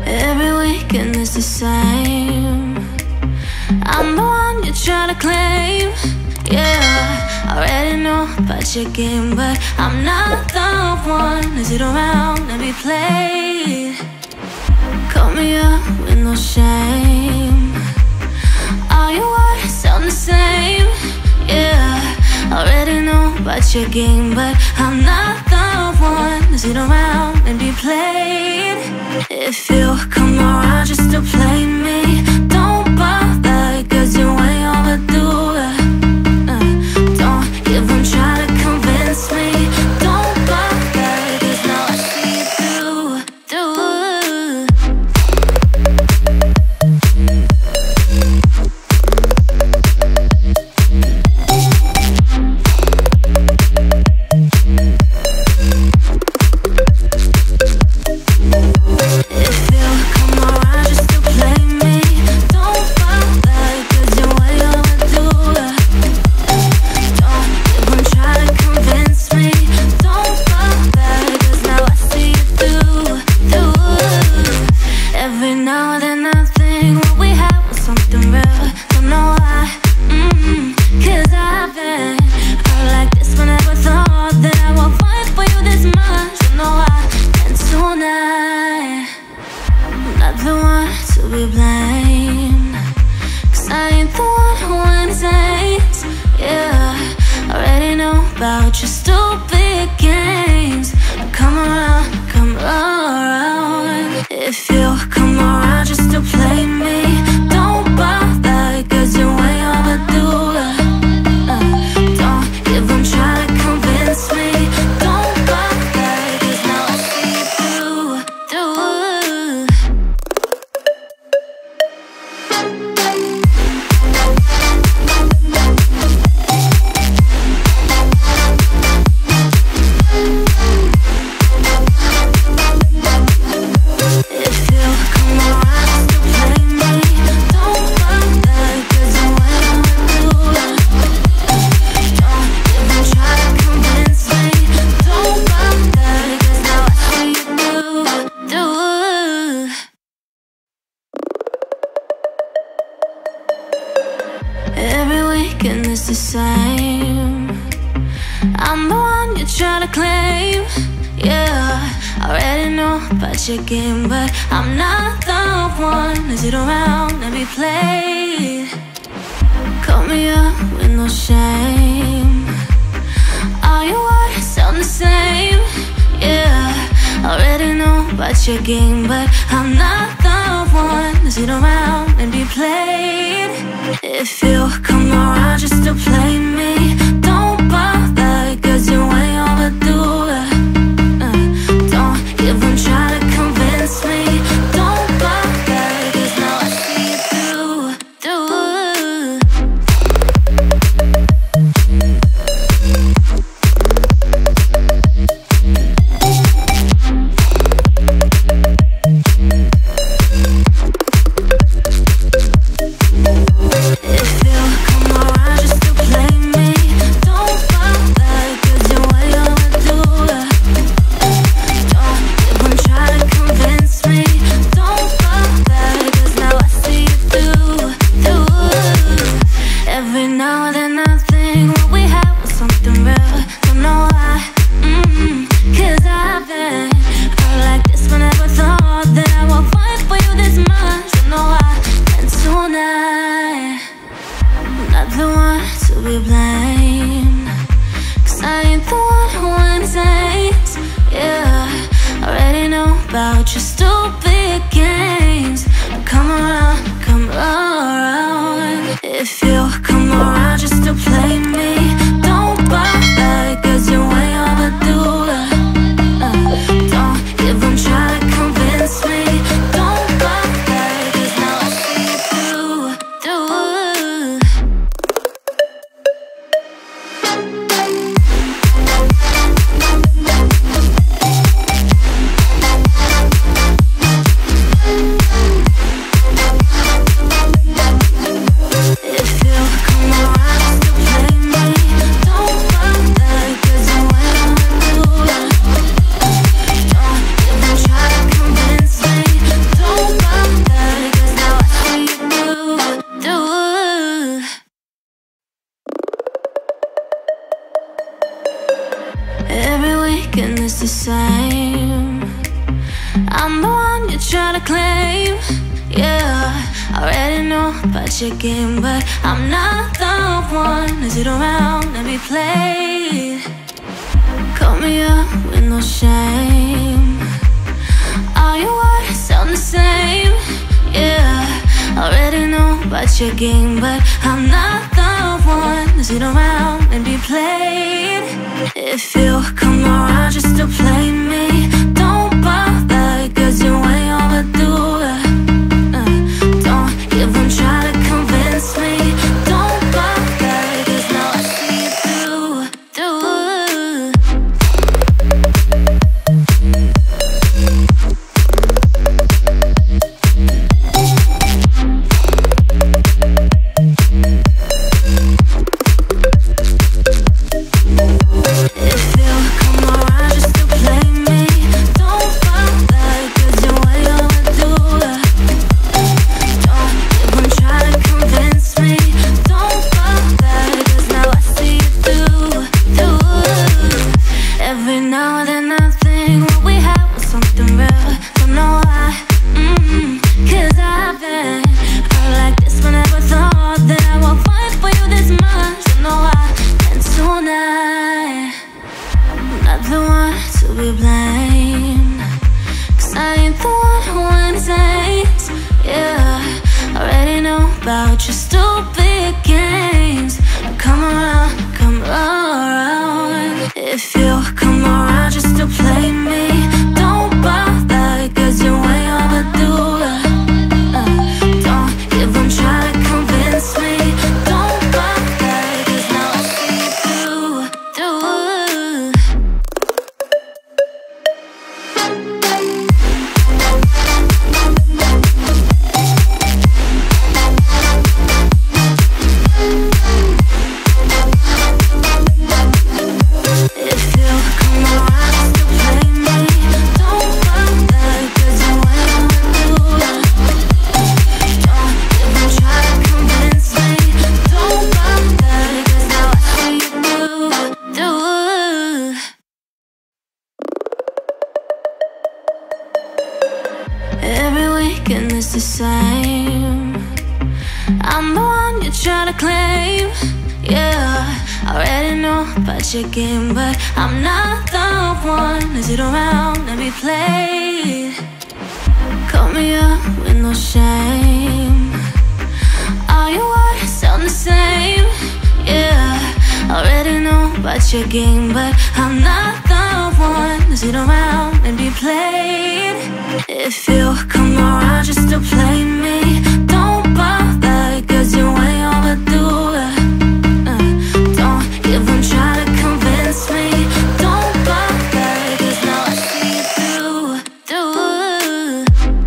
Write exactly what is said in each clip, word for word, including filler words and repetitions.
Every weekend is the same. I'm the one you try to claim. Yeah, I already know about your game, but I'm not the one to sit around and be played. Call me up with no shame. All your words sound the same. Yeah, I already know about your game, but I'm not the one to sit around and be played. If you come around just to play me, don't bother, cause you ain't overdue. uh, Don't even try to convince me. Don't bother, cause now I see you through, through. About your stupid games. Come around, come around. If you come around just to play me, don't bother, cause you ain't overdue. uh, Don't even try to convince me. Don't bother, cause now I see you through, through. Every weekend is the same. I'm the one you try to claim. Yeah, I already know about your game, but I'm not the one to sit around and be played. Call me up with no shame. All your words sound the same. Yeah, I already know about your game, but I'm not the one to sit around and be played. If you come around just to play me, don't bother, cause you ain't overdue. uh, Don't even try to convince me. Don't bother, cause now I see you through, through. If you come around just to play me, weekend is the same. I'm the one you try to claim. Yeah, I already know about your game, but I'm not the one to sit around and be played. Call me up with no shame. All your words sound the same. Yeah, I already know about your game, but I'm not the one to sit around and be played. If you come around just to play me, don't bother, cause you're way overdue. uh, Don't even try to convince me. Don't bother, cause now I see you through, through. Your game, but I'm not the one to sit around and be played. Call me up with no shame. All your words sound the same. Yeah, I already know about your game, but I'm not the one to sit around and be played. If you come around just to play me, don't bother, cause you're way overdue. uh, Don't even try to convince me. Don't bother, cause now I see you through, through.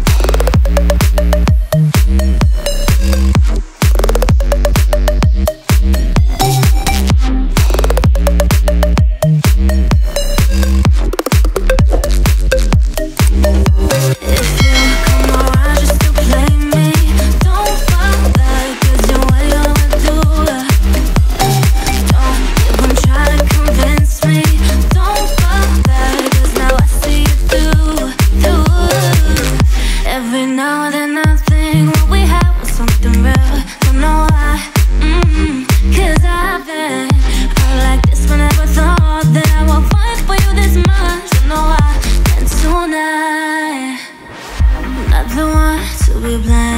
If you come around just to play me, don't bother, cause you're way overdue. Don't even try to convince me. Don't bother, cause now I see you through, through. Every now and then I think what we had was something real. Don't know why, mm-hmm, cause I've been hurt like this, but never thought that I would fight for you this much. Don't know why, and tonight I'm not the one to be blamed.